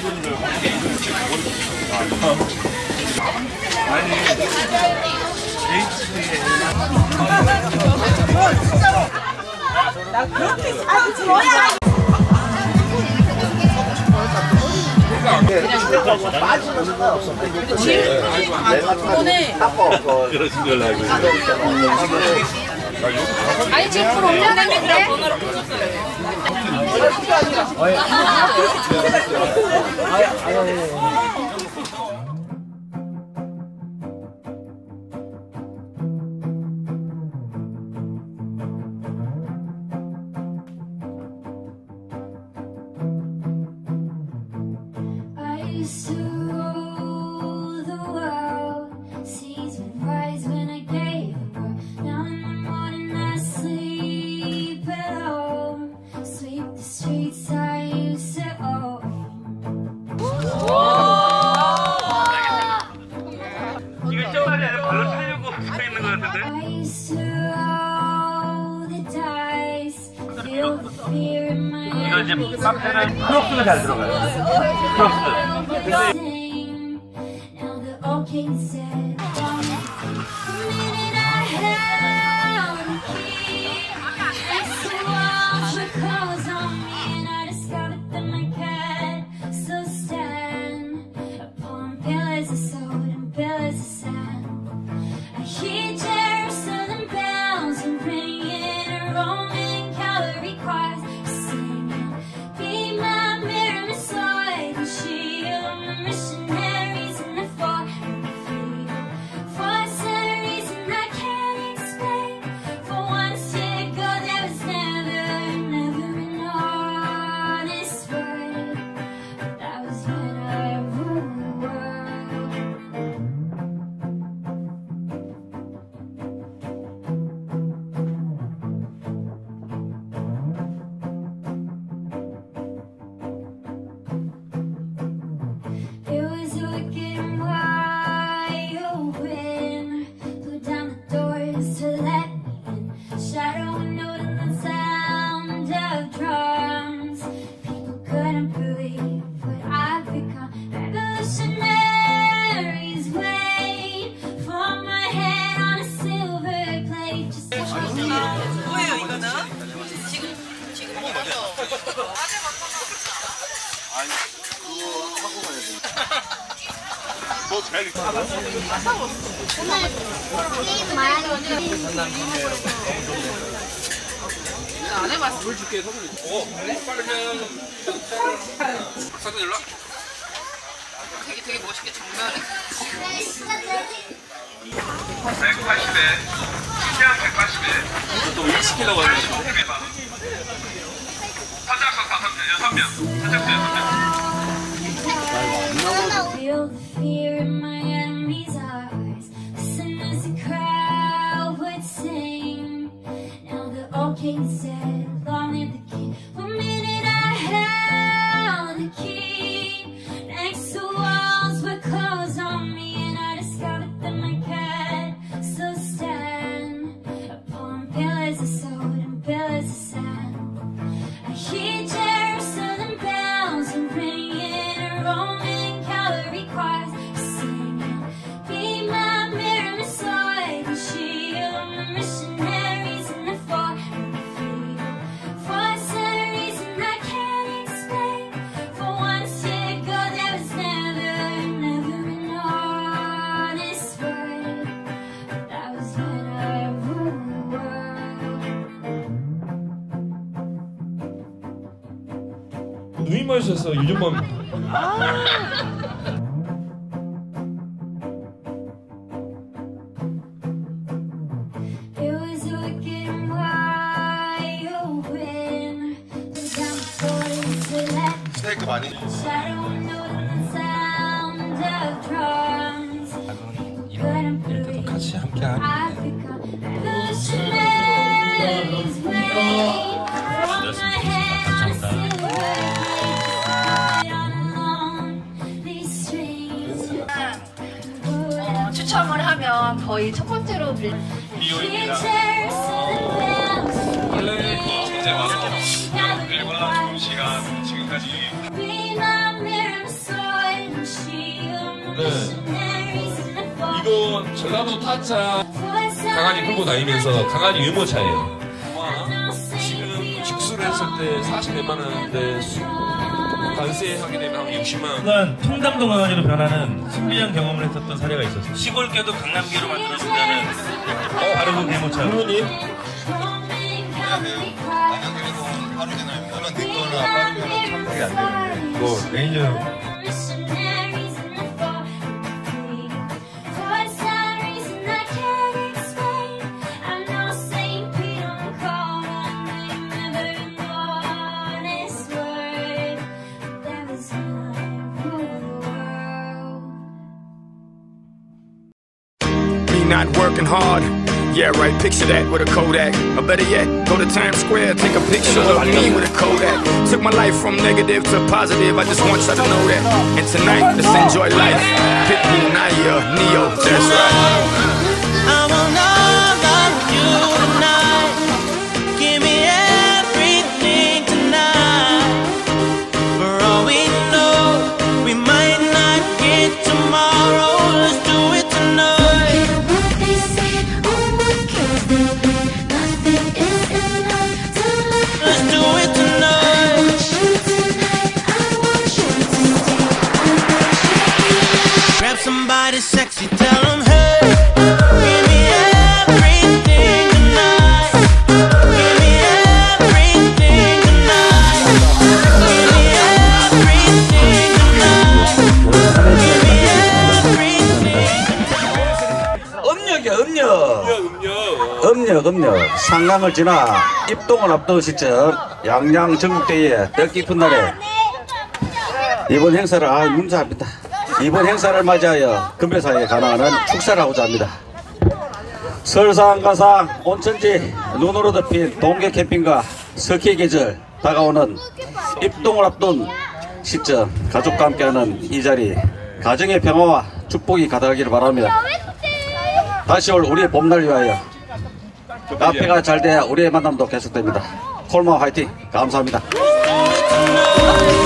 나 그렇게 뭐야? 그러신 걸로 알고 있어요. 아니 지금 불 올려놨는데 번호를 이거 이제 카페는 크록스가 잘 들어가요. 크록스. 뭐예요 이거는? 지금 먹어요. 아니 그거 하고 가야 돼. 뭐 제일 안 해봤어. 물 줄게 서울이. 빠르면 사진 일로. 되게 멋있게 정면에. 180에 시장 180에 또 일시키려고 하는 선착순 6명 선착순 6명 Feel the fear in my enemy's eyes. Listen as the crowd would sing. Now the old king said, long live the king. 1 minute I held the key. Next to walls were closed on me, and I discovered that my cat still stand upon pillars of salt and pillars of sand. I hear Jerusalem bells and ringing a Roman cavalry choirs singing, be my mirror, my sword and shield, my missionaries in the fort and the field. For some reason I can't explain, for 1 year ago there was never an honest word. That was when I ruled the world. 눈이 마셔서 요즘만 It was wicked and wide open. Down towards the left, 스테이크 많이 shadow noting the sound of drums. 이런 일들도 같이 함께하는 Africa, revolutionaries wait from my hand along these streets. 추첨을 하면 거의 첫 번째로 원래 이제 와서 일관한 좋은 시간 지금까지 Be my mirror. 전라도 타짜 강아지 끌고 다니면서 강아지 유모차예요. 지금 직수를 했을 때 40몇만 원인데 관세하게 되면 한 60만 원. 순간 통담동 강아지로 변하는 신비한 경험을 했었던 사례가 있었어요. 시골개도 강남개로 만들어준다는 바로 그 대모차. 부모님 이게 안 되는데. 뭐 매니저. Missionaries in the fall for some reason I can't explain. I know St. Peter called on me, never an honest word. That was when I ruled the world. Me not working hard. Yeah, right, picture that with a Kodak. Or better yet, go to Times Square, take a picture of me with a Kodak. Took my life from negative to positive, I just want y'all to know that. And tonight, let's enjoy life. Pitbull, Naya, Neo, that's right. I will not love you tonight. Give me everything tonight. For all we know, we might not get tomorrow. Let's do it tonight. Let's do it tonight. Grab somebody sexy, tell them hey. Give me everything tonight. Give me everything tonight. Give me everything tonight. Give me everything. 음력. 상강을 지나 입동을 앞둔 시점 양양 전국대회 뜻깊은 날에 이번 행사를 문자합니다. 이번 행사를 맞이하여 금배사에 관하는 축사를 하고자 합니다. 설상가상 온천지 눈으로 덮인 동계 캠핑과 스키 계절 다가오는 입동을 앞둔 시점 가족과 함께하는 이 자리 가정의 평화와 축복이 가득하기를 바랍니다. 다시 올 우리의 봄날 위하여 카페가 잘 돼야 우리의 만남도 계속됩니다. 콜마 화이팅! 감사합니다.